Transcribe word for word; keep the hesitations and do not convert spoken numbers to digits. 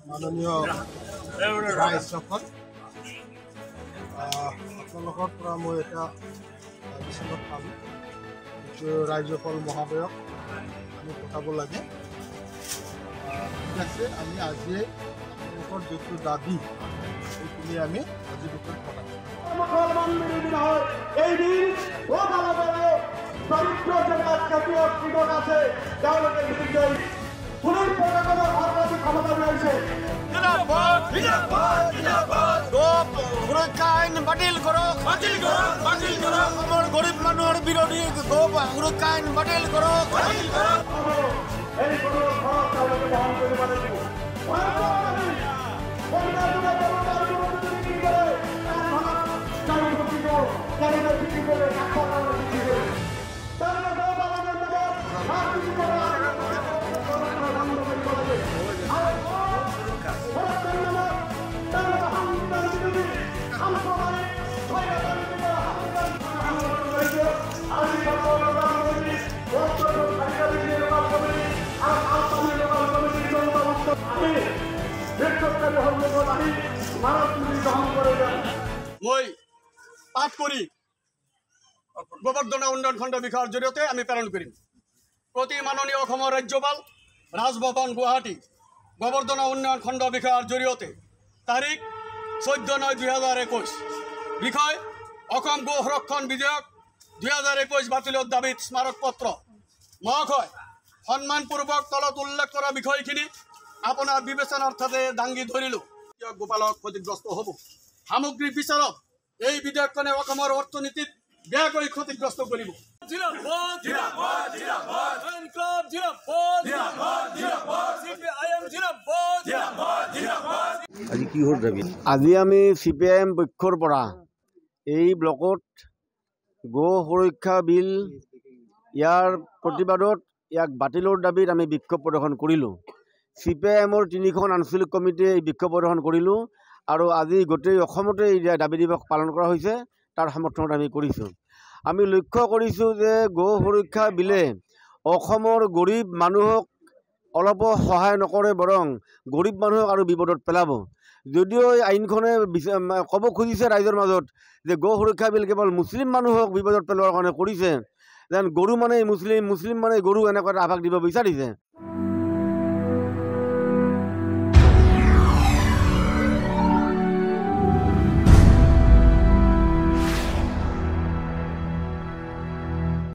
মাননীয় ৰাইজসকল আপোনালোকৰ পৰা মই এটা বিচনত পালোঁ যিটো ৰাজ্যপাল মহোদয়ক আমি পঠাব লাগে। ঠিক আছে, আমি আজিয়ে আপোনালোকৰ যিটো দাবী সেইখিনি আমি আজি ভিতৰত পঠাম। মুসলমান বিরোধী নয়, এই দিন দরিদ্র যে জাতীয় কৃষক আছে তেওঁলোকের বিরুদ্ধে পুলিশ প্রশাসনের অপরাধী ক্ষমতা রয়েছে। সুরক্ষা আইন বাতিল করো, বাতিল করো, বাতিল করো। আমার গরিব মানুষের বিরোধী সুরক্ষা আইন বাতিল করো, বাতিল করো। এই কোনো খরচ তাদেরকে বহন করে পারে মই পাঠ কৰি গোবৰ্ধনা উন্নয়ন খণ্ড বিষয়ৰ জৰিয়তে আমি প্ৰেৰণ কৰিম। প্ৰতি মাননীয় অসমৰ ৰাজ্যপাল ৰাজভৱন গুৱাহাটী গোবৰ্ধনা উন্নয়ন খণ্ড বিষয়ৰ জৰিয়তে তাৰিখ চৈধ্য নয় দুই হাজাৰ একৈছ বিষয় অসম গো সংৰক্ষণ বিধেয়ক দুই হাজাৰ একৈছ বাতিলৰ দাবীত স্মাৰক পত্ৰ মহাশয় সন্মানপূৰ্বক তলত উল্লেখ কৰা বিষয়খিনি আপোনাৰ বিবেচনাৰ অৰ্থতে দাঙি ধৰিলোঁ। গোপালক ক্ষতিগ্ৰস্ত হ'ব। সামগ্ৰিক বিচাৰত এই বিধেয়কখনে অসমৰ অৰ্থনীতিত বেয়াকৈ ক্ষতিগ্ৰস্ত কৰিব। আজি আমি চি পি আই এম পক্ষৰ পৰা এই ব্লকত গো সুৰক্ষা বিল ইয়াৰ প্ৰতিবাদত ইয়াক বাতিলৰ দাবীত আমি বিক্ষোভ প্ৰদৰ্শন কৰিলোঁ। চি পি আই এমৰ তিনিখন আঞ্চলিক কমিটিয়ে এই বিক্ষোভ প্ৰদৰ্শন কৰিলোঁ আৰু আজি গোটেই অসমতে এই দাবী দিৱস পালন কৰা হৈছে, তাৰ সমৰ্থনত আমি কৰিছোঁ। আমি লক্ষ্য কৰিছোঁ যে গো সুৰক্ষা বিলে অসমৰ গৰীব মানুহক অলপো সহায় নকৰে, বৰং গৰীব মানুহক আৰু বিপদত পেলাব। যদিও এই আইনখনে ক'ব খুজিছে ৰাইজৰ মাজত যে গো সুৰক্ষা বিল কেৱল মুছলিম মানুহক বিপদত পেলোৱাৰ কাৰণে কৰিছে, যেন গৰু মানে মুছলিম, মুছলিম মানে গৰু এনেকুৱা এটা আভাস দিব বিচাৰিছে।